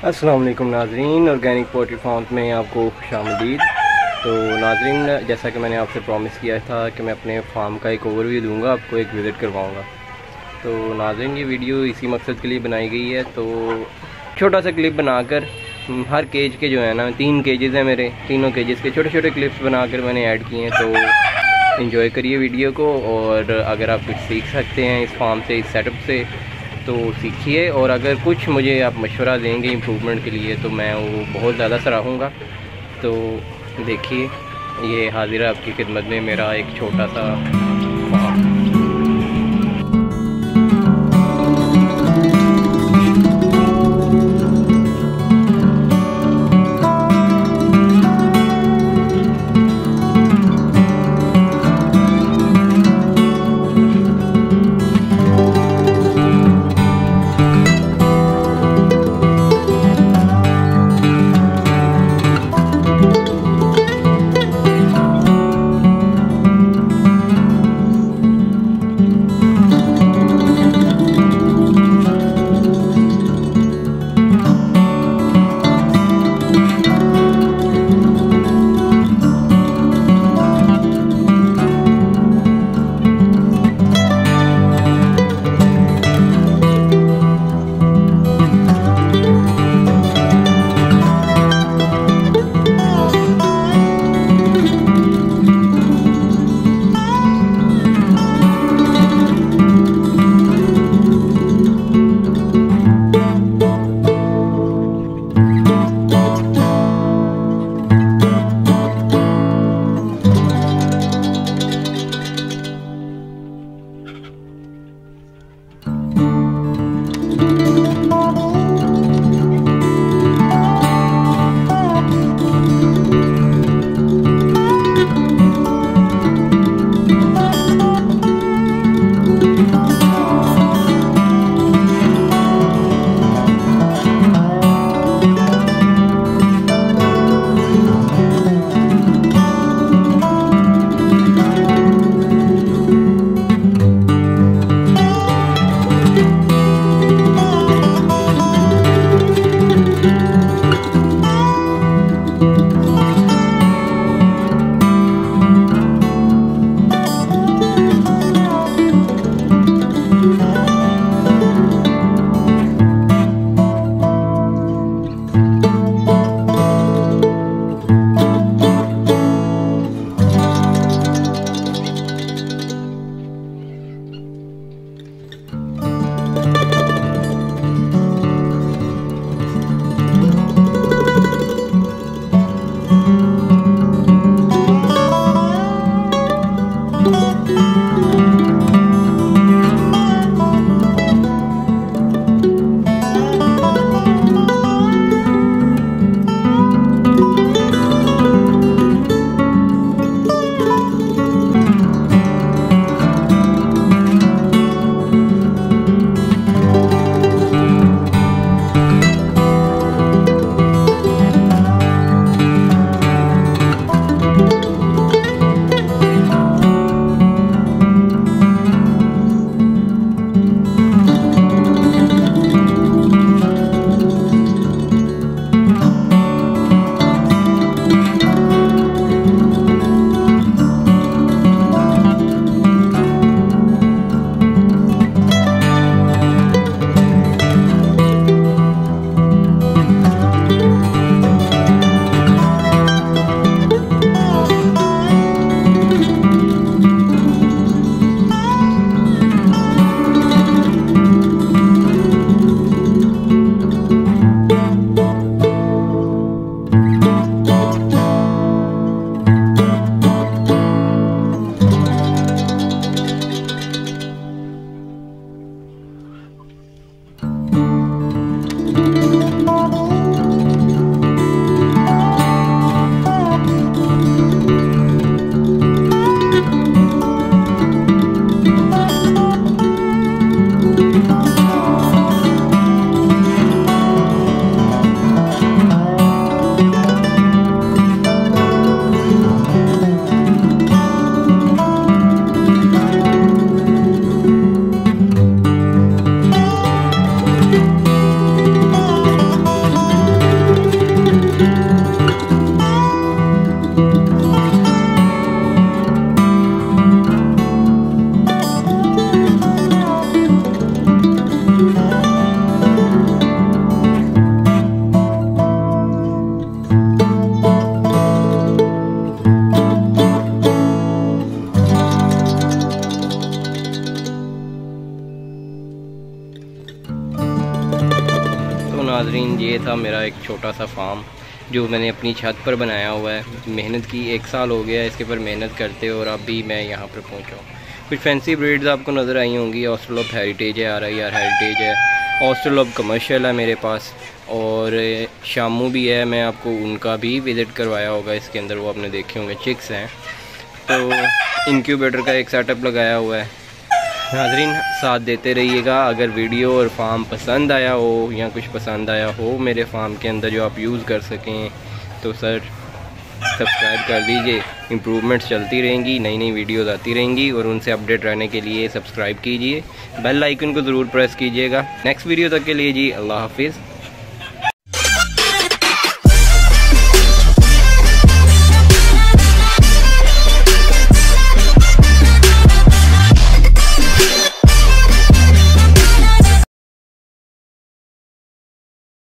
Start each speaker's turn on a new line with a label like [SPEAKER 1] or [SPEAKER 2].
[SPEAKER 1] अस्सलाम वालेकुम नाज़रीन, ऑर्गेनिक पोल्ट्री फार्म में आपको खुशामदीद। तो नाज़रीन, जैसा कि मैंने आपसे प्रॉमिस किया था कि मैं अपने फार्म का एक ओवरव्यू दूंगा, आपको एक विज़िट करवाऊंगा। तो नाज़रीन, ये वीडियो इसी मकसद के लिए बनाई गई है। तो छोटा सा क्लिप बनाकर हर केज के जो है ना 3 केजेज़ हैं मेरे, तीनों केजेस के छोटे छोटे क्लिप्स बनाकर मैंने ऐड किए हैं। तो इन्जॉय करिए वीडियो को, और अगर आप कुछ सीख सकते हैं इस फार्म से, इस सेटअप से, तो सीखिए। और अगर कुछ मुझे आप मशवरा देंगे इम्प्रूवमेंट के लिए तो मैं वो बहुत ज़्यादा सराहूँगा। तो देखिए, ये हाजिर है आपकी खिदमत में मेरा एक छोटा सा फार्म। था मेरा एक छोटा सा फार्म जो मैंने अपनी छत पर बनाया हुआ है। मेहनत की 1 साल हो गया इसके पर मेहनत करते, और अभी मैं यहाँ पर पहुँचा हूँ। कुछ फैंसी ब्रीड्स आपको नज़र आई होंगी। ऑस्ट्रेलोप हेरिटेज है, RIR हेरिटेज है, ऑस्ट्रेलोप कमर्शियल है मेरे पास, और शामू भी है। मैं आपको उनका भी विज़िट करवाया होगा इसके अंदर, वो आपने देखे होंगे, चिक्स हैं। तो इंक्यूबेटर का एक सेटअप लगाया हुआ है। नाज़रीन साथ देते रहिएगा। अगर वीडियो और फार्म पसंद आया हो या कुछ पसंद आया हो मेरे फार्म के अंदर जो आप यूज़ कर सकें, तो सर सब्सक्राइब कर दीजिए। इम्प्रूवमेंट्स चलती रहेंगी, नई नई वीडियोज़ आती रहेंगी, और उनसे अपडेट रहने के लिए सब्सक्राइब कीजिए, बेल आइकन को ज़रूर प्रेस कीजिएगा। नेक्स्ट वीडियो तक के लिए जी अल्लाह हाफिज़।